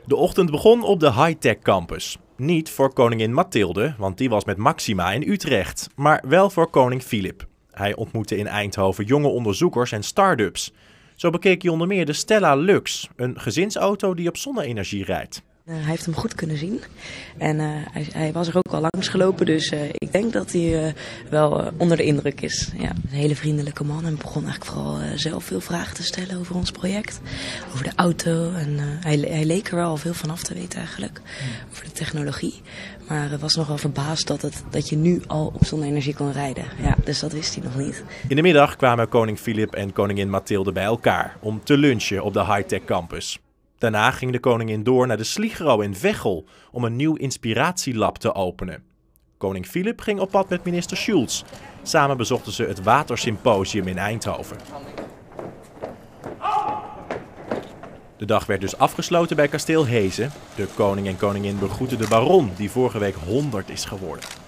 De ochtend begon op de high-tech campus. Niet voor koningin Mathilde, want die was met Maxima in Utrecht, maar wel voor koning Filip. Hij ontmoette in Eindhoven jonge onderzoekers en start-ups. Zo bekeek hij onder meer de Stella Lux, een gezinsauto die op zonne-energie rijdt. Hij heeft hem goed kunnen zien en hij was er ook al langs gelopen, dus ik denk dat hij wel onder de indruk is. Ja, een hele vriendelijke man en begon eigenlijk vooral zelf veel vragen te stellen over ons project, over de auto. En hij leek er wel al veel van af te weten eigenlijk, over de technologie. Maar was nog wel verbaasd dat je nu al op zonne-energie kon rijden. Ja, dus dat wist hij nog niet. In de middag kwamen koning Filip en koningin Mathilde bij elkaar om te lunchen op de high-tech campus. Daarna ging de koningin door naar de Sligro in Veghel om een nieuw inspiratielab te openen. Koning Filip ging op pad met minister Schulz. Samen bezochten ze het Watersymposium in Eindhoven. De dag werd dus afgesloten bij kasteel Heeze. De koning en koningin begroetten de baron die vorige week 100 is geworden.